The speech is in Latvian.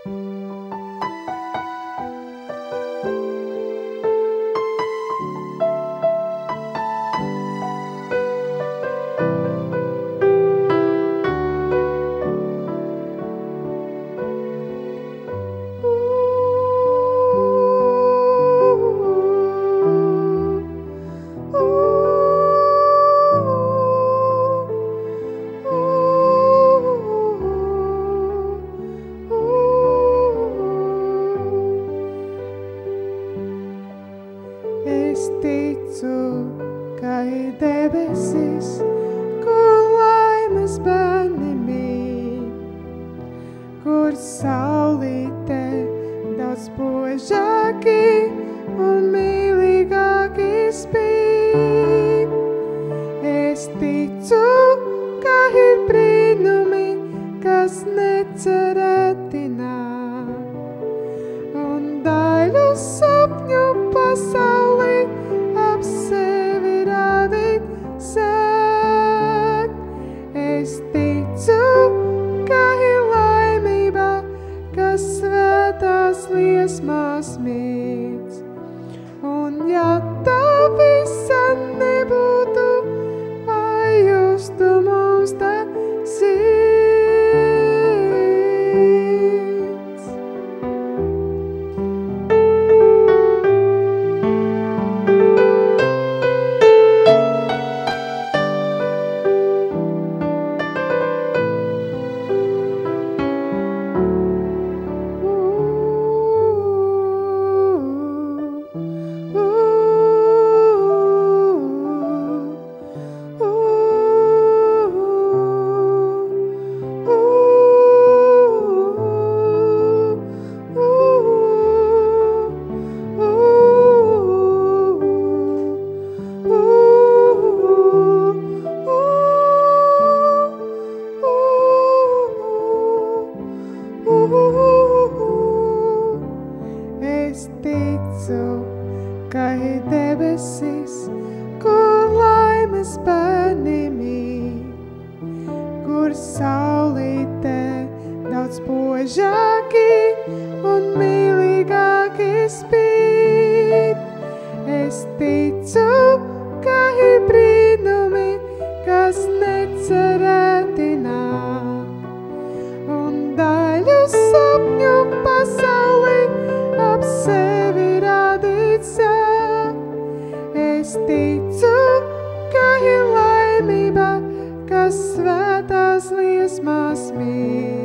Es ticu, ka ir debesis, kur laimes bērni mīt, kur saulīte daudz spožāki un mīlīgāki spīd. Es ticu, ka ir brīnumi, kas necerēti nāk, un daļu sapņu pasaulī ap sevi rādīt sāk. Es ticu, ka ir laimība, kas svētās liesmās mīts. Un ja tā visa nebūtu, vai justu mums tā sirds? Es ticu, ka ir debesis, kur laimes bērni mīt, kur saulīte daudz spožāki un mīlīgāki spīd. Es ticu, ka ir brīnumi, kas necerēti nāk, un daļu sapņu pasaulī ap sevi rādīt sāk. Es ticu, ka ir laimība, kas svētās liesmās mīt.